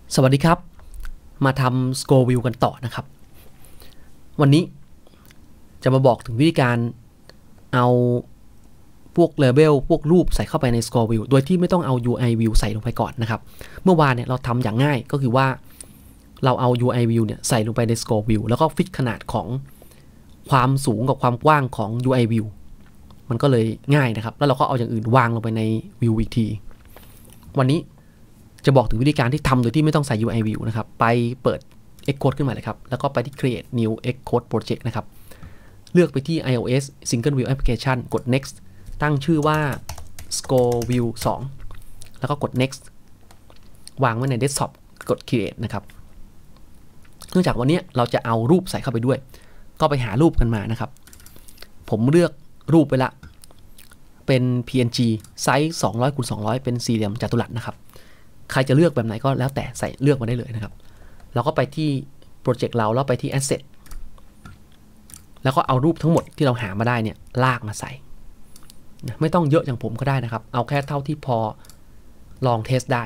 สวัสดีครับมาทำ Scroll View กันต่อนะครับวันนี้จะมาบอกถึงวิธีการเอาพวก Label พวกรูปใส่เข้าไปใน Scroll View โดยที่ไม่ต้องเอา UI View ใส่ลงไปก่อนนะครับเมื่อวานเนี่ยเราทำอย่างง่ายก็คือว่าเราเอา UI View เนี่ยใส่ลงไปใน Scroll View แล้วก็ฟิกขนาดของความสูงกับความกว้างของ UI View มันก็เลยง่ายนะครับแล้วเราก็เอาอย่างอื่นวางลงไปใน View อีกทีวันนี้จะบอกถึงวิธีการที่ทำโดยที่ไม่ต้องใส่ UI View นะครับไปเปิด Xcode ขึ้นมาเลยครับแล้วก็ไปที่ Create New Xcode Project นะครับเลือกไปที่ iOS Single View Application กด Next ตั้งชื่อว่า Scroll View 2 แล้วก็กด Next วางไว้ใน Desktop กด Create นะครับเนื่องจากวันนี้เราจะเอารูปใส่เข้าไปด้วยก็ไปหารูปกันมานะครับผมเลือกรูปไปละเป็น PNG ไซส์200 x 200เป็นสี่เหลี่ยมจัตุรัสนะครับใครจะเลือกแบบไหนก็แล้วแต่ใส่เลือกมาได้เลยนะครับเราก็ไปที่โปรเจกต์เราแล้วไปที่ Asset แล้วก็เอารูปทั้งหมดที่เราหามาได้เนี่ยลากมาใส่ไม่ต้องเยอะอย่างผมก็ได้นะครับเอาแค่เท่าที่พอลองเทสได้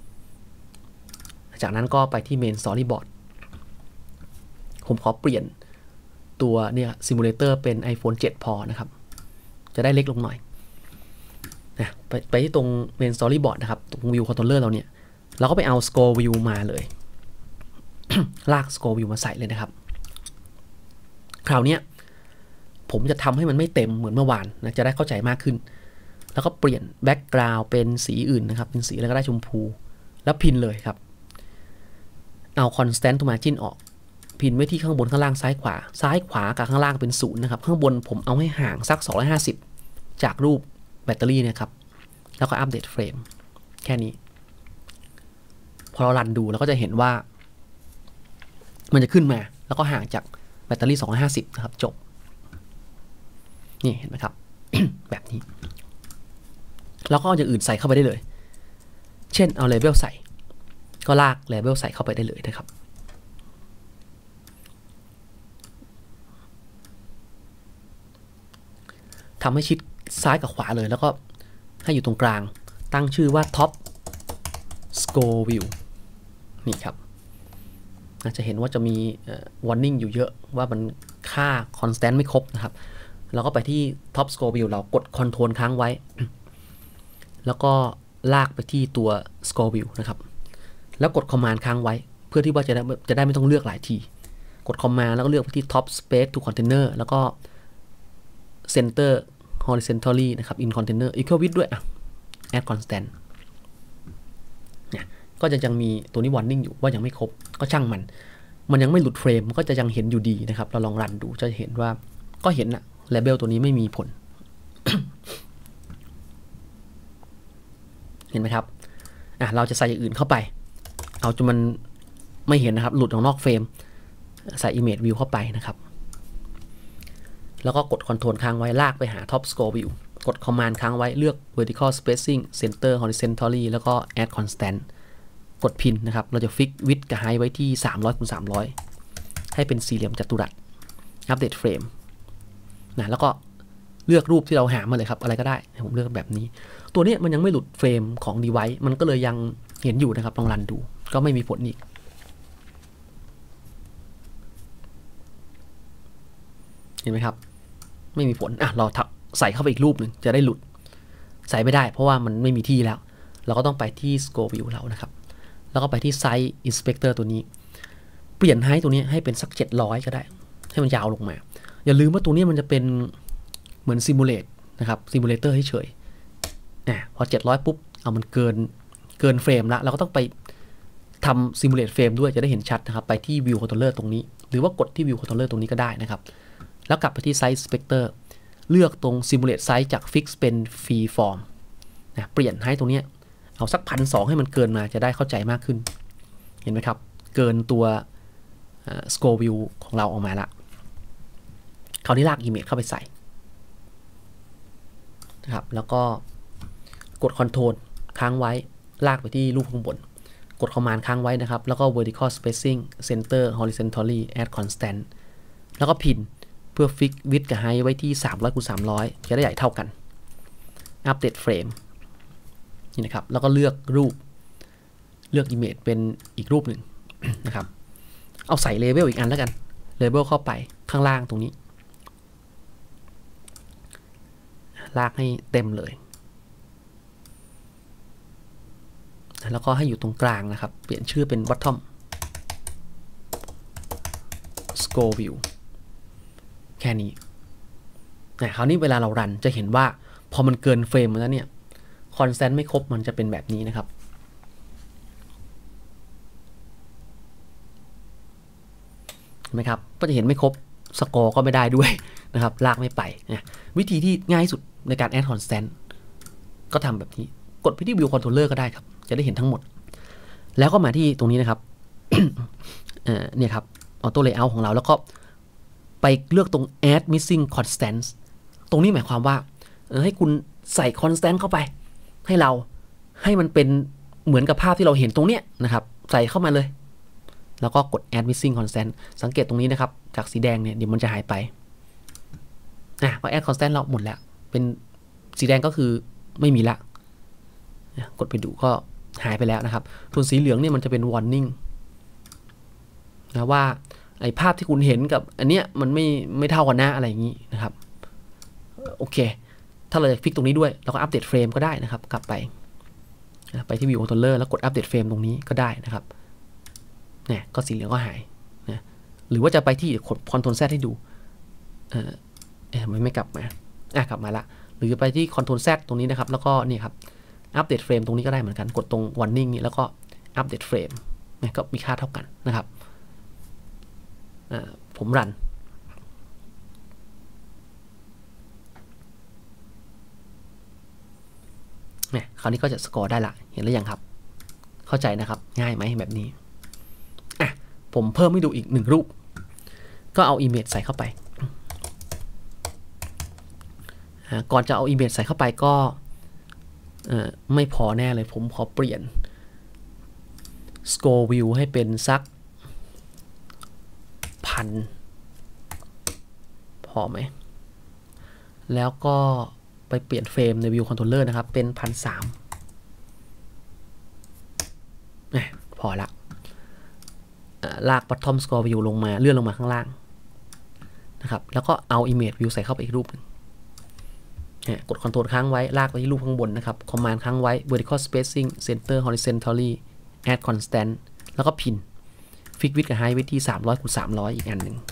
จากนั้นก็ไปที่ Main Storyboard ผมขอเปลี่ยนตัวเนี่ยซิมูเลเตอร์เป็น iPhone 7 พอนะครับจะได้เล็กลงหน่อยนะไปที่ตรง Main Storyboard นะครับตรง View Controller เราเนี่ยเราก็ไปเอา Scroll View มาเลย ลาก Scroll View มาใส่เลยนะครับคราวนี้ผมจะทำให้มันไม่เต็มเหมือนเมื่อวานนะจะได้เข้าใจมากขึ้นแล้วก็เปลี่ยน Background เป็นสีอื่นนะครับเป็นสีอะไรก็ได้ชมพูแล้วพินเลยครับเอา Constant to Margin ออกพินไว้ที่ข้างบนข้างล่างซ้ายขวากับข้างล่างเป็น0นะครับข้างบนผมเอาให้ห่างสัก250จากรูปแบตเตอรี่เนี่ยครับแล้วก็อัปเดตเฟรมแค่นี้พอเรารันดูเราก็จะเห็นว่ามันจะขึ้นมาแล้วก็ห่างจากแบตเตอรี่250นะครับจบนี่เห็นไหมครับ แบบนี้แล้วก็เอาอย่างอื่นใส่เข้าไปได้เลยเช่นเอา Label ใส่ก็ลาก Label ใส่เข้าไปได้เลยนะครับทำให้ชิดซ้ายกับขวาเลยแล้วก็ให้อยู่ตรงกลางตั้งชื่อว่า Top Scroll View นี่ครับจะเห็นว่าจะมี warning อยู่เยอะว่ามันค่า constant ไม่ครบนะครับเราก็ไปที่ Top Scroll View เรากด Control ค้างไว้ แล้วก็ลากไปที่ตัว Scroll View นะครับแล้วกด Command ค้างไว้เพื่อที่ว่าจะได้ไม่ต้องเลือกหลายทีกด Command แล้วก็เลือกไปที่ Top Space to Container แล้วก็ Center horizontally นะครับ in container equal width ด้วยadd constant เนี่ยก็จะยังมีตัวนี้ warning อยู่ว่ายังไม่ครบก็ช่างมันยังไม่หลุดเฟรมมันก็จะยังเห็นอยู่ดีนะครับเราลองรันดูจะเห็นว่าก็เห็นนะ label ตัวนี้ไม่มีผล เห็นไหมครับเราจะใส่อย่างอื่นเข้าไปเอาจนมันไม่เห็นนะครับหลุดออกนอกเฟรมใส่ image view เข้าไปนะครับแล้วก็กด Control ค้างไว้ลากไปหา Top Scroll View กด Command ค้างไว้เลือก Vertical Spacing Center Horizontally แล้วก็ Add Constant กด Pin นะครับเราจะฟิก Width กับ Height ไว้ที่300 x 300ให้เป็นสี่เหลี่ยมจัตุรัส Update Frame นะแล้วก็เลือกรูปที่เราหามาเลยครับอะไรก็ได้ผมเลือกแบบนี้ตัวนี้มันยังไม่หลุดเฟรมของ Device มันก็เลยยังเห็นอยู่นะครับลองรันดูก็ไม่มีผลอีกเห็นไหมครับไม่มีผลเราใส่เข้าไปอีกรูปหนึ่งจะได้หลุดใส่ไม่ได้เพราะว่ามันไม่มีที่แล้วเราก็ต้องไปที่ Scroll View เรานะครับแล้วก็ไปที่ Size Inspector ตัวนี้เปลี่ยนให้ตัวนี้ให้เป็นสัก700ก็ได้ให้มันยาวลงมาอย่าลืมว่าตัวนี้มันจะเป็นเหมือน Simulate นะครับ Simulator ให้เฉยพอ700ปุ๊บมันเกินเฟรมแล้วเราก็ต้องไปทำ Simulate Frame ด้วยจะได้เห็นชัดนะครับไปที่ View Controller ตรงนี้หรือว่ากดที่ View Controller ตรงนี้ก็ได้นะครับแล้วกลับไปที่ Size Inspector เลือกตรง Simulate Size จาก Fix เป็น Free Form เปลี่ยนให้ตรงนี้เอาสัก 1,200 ให้มันเกินมาจะได้เข้าใจมากขึ้นเห็นไหมครับเกินตัว Scroll View ของเราออกมาละคราวนี้ลาก Image เข้าไปใส่นะครับแล้วก็กด Control ค้างไว้ลากไปที่รูปข้างบนกด Command ค้างไว้นะครับแล้วก็ Vertical Spacing Center Horizontally Add Constant แล้วก็พินเพื่อฟิก width กับ height ไว้ที่300 x 300จะได้ใหญ่เท่ากัน Update Frame นี่นะครับแล้วก็เลือกรูปเลือก image เป็นอีกรูปหนึ่ง นะครับเอาใส่ label อีกอันแล้วกัน label เข้าไปข้างล่างตรงนี้ลากให้เต็มเลยแล้วก็ให้อยู่ตรงกลางนะครับเปลี่ยนชื่อเป็น bottom scroll view แค่นี้คราวนี้เวลาเรารันจะเห็นว่าพอมันเกินเฟรมแล้วเนี่ยคอนสแตนต์ไม่ครบมันจะเป็นแบบนี้นะครับเห็นไหมครับก็จะเห็นไม่ครบสกอร์ก็ไม่ได้ด้วยนะครับลากไม่ไปนะวิธีที่ง่ายสุดในการ add constant ก็ทำแบบนี้กดไปที่ view controller ก็ได้ครับจะได้เห็นทั้งหมดแล้วก็มาที่ตรงนี้นะครับ เนี่ยครับ auto layout ของเราแล้วก็ไปเลือกตรง add missing constants ตรงนี้หมายความว่าให้คุณใส่ constant เข้าไปให้มันเป็นเหมือนกับภาพที่เราเห็นตรงเนี้ยนะครับใส่เข้ามาเลยแล้วก็กด add missing constant สังเกตตรงนี้นะครับจากสีแดงเนี่ยเดี๋ยวมันจะหายไปก็ add constant เราหมดแล้วเป็นสีแดงก็คือไม่มีละกดไปดูก็หายไปแล้วนะครับส่วนสีเหลืองเนี่ยมันจะเป็น warning นะว่าไอ้ภาพที่คุณเห็นกับอันเนี้ยมันไม่เท่ากันนะอะไรอย่างนี้นะครับโอเคถ้าเราจะฟิกตรงนี้ด้วยเราก็อัปเดตเฟรมก็ได้นะครับกลับไปที่ view controller แล้วกดอัปเดตเฟรมตรงนี้ก็ได้นะครับเนี่ยก็สีเหลืองก็หายนะหรือว่าจะไปที่กด Ctrl Z ให้ดูไม่กลับมากลับมาละหรือจะไปที่ Ctrl Z ตรงนี้นะครับแล้วก็นี่ครับอัปเดตเฟรมตรงนี้ก็ได้เหมือนกันกดตรง warning นี่แล้วก็อัปเดตเฟรมก็มีค่าเท่ากันนะครับผมรันเนี่ยคราวนี้ก็จะสกอร์ได้ละเห็นหรือยังครับเข้าใจนะครับง่ายไหมแบบนี้ผมเพิ่มให้ดูอีก1รูปก็เอา image ใส่เข้าไปก่อนจะเอา image ใส่เข้าไปก็ไม่พอแน่เลยผมขอเปลี่ยน scroll view ให้เป็นสัก 1,000 พอไหมแล้วก็ไปเปลี่ยนเฟรมใน view controller นะครับเป็น 1,300 พอละลาก bottom scroll view ลงมาเลื่อนลงมาข้างล่างนะครับแล้วก็เอา image view ใส่เข้าไปอีกรูปนึงกด Ctrl ค้างไว้ลากไปที่รูปข้างบนนะครับ Command ค้างไว้ vertical spacing center horizontally add constant แล้วก็พิน fix width กับ height ไว้ที่ 300x300 อีกอันหนึ่ง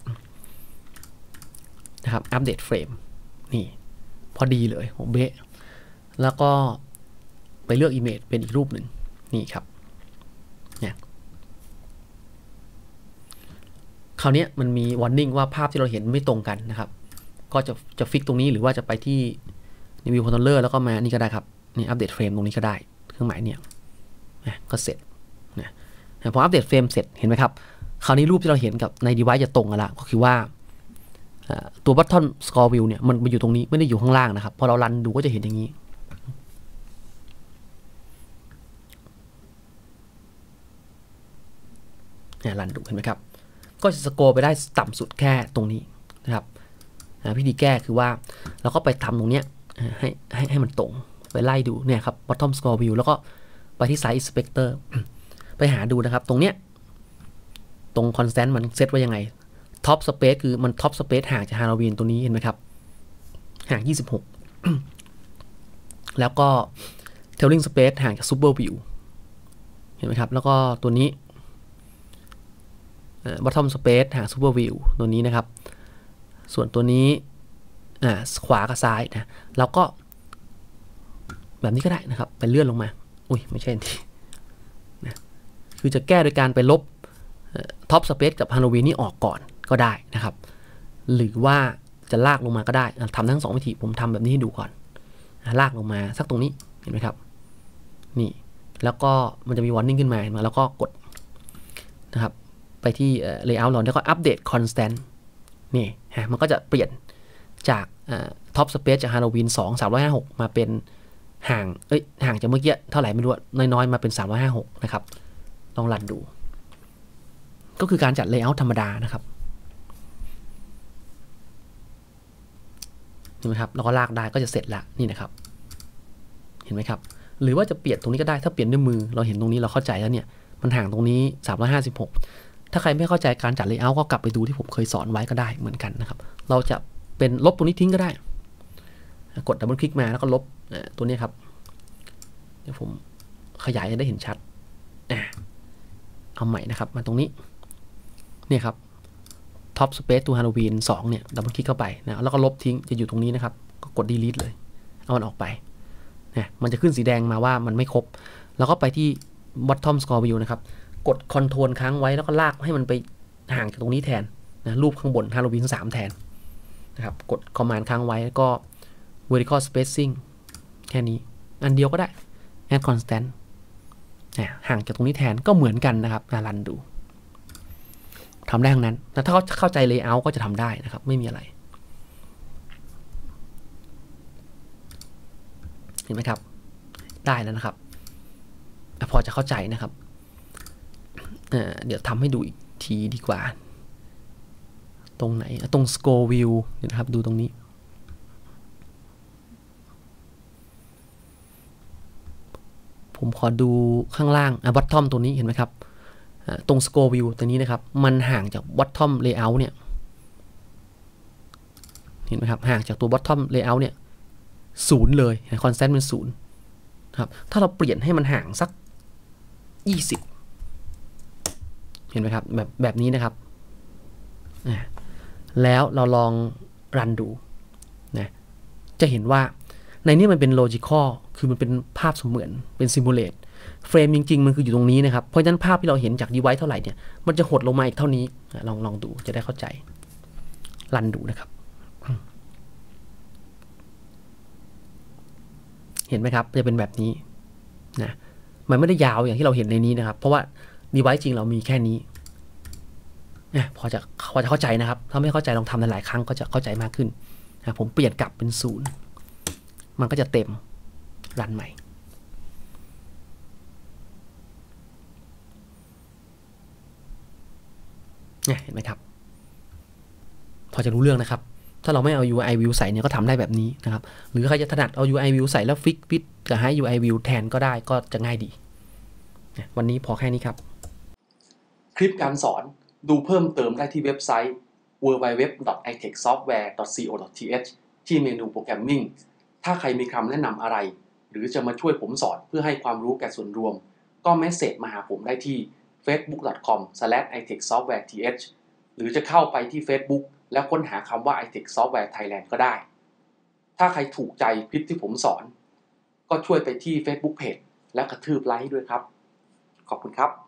นะครับอัปเดตเฟรมนี่พอดีเลยผมเบะแล้วก็ไปเลือก image เป็นอีกรูปหนึ่งนี่ครับเนี่ยคราวนี้มันมี warning ว่าภาพที่เราเห็นไม่ตรงกันนะครับก็จะฟิกตรงนี้หรือว่าจะไปที่ view controller แล้วก็มานี่ก็ได้ครับนี่อัปเดตเฟรมตรงนี้ก็ได้เครื่องหมายเนี่ยก็เสร็จพออัปเดตเฟรมเสร็จเห็นไหมครับคราวนี้รูปที่เราเห็นกับใน device จะตรงกันละก็คือว่าตัว button scroll view เนี่ยมันอยู่ตรงนี้ไม่ได้อยู่ข้างล่างนะครับพอเรารันดูก็จะเห็นอย่างนี้รันดูเห็นไหมครับก็จะสโกไปได้ต่ำสุดแค่ตรงนี้นะครับวิธีแก้คือว่าเราก็ไปทำตรงเนี้ยให้มันตรงไปไล่ดูเนี่ยครับ bottom scroll view แล้วก็ไปที่ size inspector ไปหาดูนะครับตรงเนี้ยตรง constant มันเซตไว้ยังไง top space คือมัน top space ห่างจาก Halloween ตัวนี้เห็นไหมครับห่าง26 แล้วก็ trailing space ห่างจาก super view เห็นไหมครับแล้วก็ตัวนี้bottom space ห่าง super view ตัวนี้นะครับส่วนตัวนี้ขวากับซ้ายนะเราก็แบบนี้ก็ได้นะครับไปเลื่อนลงมาไม่ใช่ที่นะคือจะแก้โดยการไปลบท็อปสเปซกับฮาโลวีนนี่ออกก่อนก็ได้นะครับหรือว่าจะลากลงมาก็ได้ทำทั้ง2วิธีผมทำแบบนี้ให้ดูก่อนลากลงมาสักตรงนี้เห็นไหมครับนี่แล้วก็มันจะมี warning ขึ้นมาแล้วก็กดนะครับไปที่ layout เราแล้วก็อัปเดต constant นี่มันก็จะเปลี่ยนจากท็อปสเปซจากฮาโลวีน356มาเป็นห่างจากเมื่อกี้เท่าไหร่ไม่รู้น้อยๆมาเป็น356นะครับลองรันดูก็คือการจัด layout ธรรมดานะครับเห็นไหมครับแล้วก็ลากได้ก็จะเสร็จละนี่นะครับเห็นไหมครับหรือว่าจะเปลี่ยนตรงนี้ก็ได้ถ้าเปลี่ยนด้วยมือเราเห็นตรงนี้เราเข้าใจแล้วเนี่ยมันห่างตรงนี้356ถ้าใครไม่เข้าใจการจัดเลเยอร์ก็กลับไปดูที่ผมเคยสอนไว้ก็ได้เหมือนกันนะครับเราจะเป็นลบตรงนี้ทิ้งก็ได้กดดับเบิลคลิกมาแล้วก็ลบตัวนี้ครับเดี๋ยวผมขยายให้ได้เห็นชัดเอาใหม่นะครับมาตรงนี้เนี่ยครับท็อปสเปซตัวฮาโลวีน2เนี่ยดับเบิลคลิกเข้าไปนะแล้วก็ลบทิ้งจะอยู่ตรงนี้นะครับก็กด delete เลยเอามันออกไปนะมันจะขึ้นสีแดงมาว่ามันไม่ครบแล้วก็ไปที่ bottom score view นะครับกด Ctrl ค้างไว้แล้วก็ลากให้มันไปห่างจากตรงนี้แทนนะรูปข้างบนฮาโลวีน3แทนนะครับกด Command ค้างไว้แล้วก็ vertical spacing แค่นี้อันเดียวก็ได้ add constant ห่างจากตรงนี้แทนก็เหมือนกันนะครับรันดูทำได้ทั้งนั้นแล้วถ้าเขาเข้าใจ layout ก็จะทำได้นะครับไม่มีอะไรเห็นไหมครับได้แล้วนะครับพอจะเข้าใจนะครับเดี๋ยวทำให้ดูอีกทีดีกว่าตรงไหนตรง scroll view นะครับดูตรงนี้ผมขอดูข้างล่างbottom ตัวนี้เห็นไหมครับตรง scroll view ตัวนี้นะครับมันห่างจาก bottom layout เนี่ยเห็นไหมครับห่างจากตัว bottom layout เนี่ย0เลย constant เป็น0ครับถ้าเราเปลี่ยนให้มันห่างสัก20เห็นไหมครับแบบนี้นะครับแล้วเราลองรันดูนะจะเห็นว่าในนี้มันเป็น logical คือมันเป็นภาพเสมือนเป็น simulate เฟรมจริงๆมันคืออยู่ตรงนี้นะครับเพราะฉะนั้นภาพที่เราเห็นจาก device เท่าไหร่เนี่ยมันจะหดลงมาอีกเท่านี้ลองดูจะได้เข้าใจรันดูนะครับเห็นไหมครับจะเป็นแบบนี้นะมันไม่ได้ยาวอย่างที่เราเห็นในนี้นะครับเพราะว่า device จริงเรามีแค่นี้พอจะเข้าใจนะครับถ้าไม่เข้าใจลองทำหลายๆครั้งก็จะเข้าใจมากขึ้นผมเปลี่ยนกลับเป็น0มันก็จะเต็มรันใหม่เห็นไหมครับพอจะรู้เรื่องนะครับถ้าเราไม่เอา UI view ใส่เนี่ยก็ทำได้แบบนี้นะครับหรือใครจะถนัดเอา UI view ใส่แล้วฟิกกับให้ UI view แทนก็ได้ก็จะง่ายดีวันนี้พอแค่นี้ครับคลิปการสอนดูเพิ่มเติมได้ที่เว็บไซต์ www.itechsoftware.co.th ที่เมนูโปรแกรมมิ่งถ้าใครมีคำแนะนำอะไรหรือจะมาช่วยผมสอนเพื่อให้ความรู้แก่ส่วนรวมก็เมสเสจมาหาผมได้ที่ facebook.com/itechsoftwareth หรือจะเข้าไปที่ Facebook แล้วค้นหาคำว่า iTech Software Thailand ก็ได้ถ้าใครถูกใจคลิปที่ผมสอนก็ช่วยไปที่ Facebook Page และกระทืบไลค์ด้วยครับขอบคุณครับ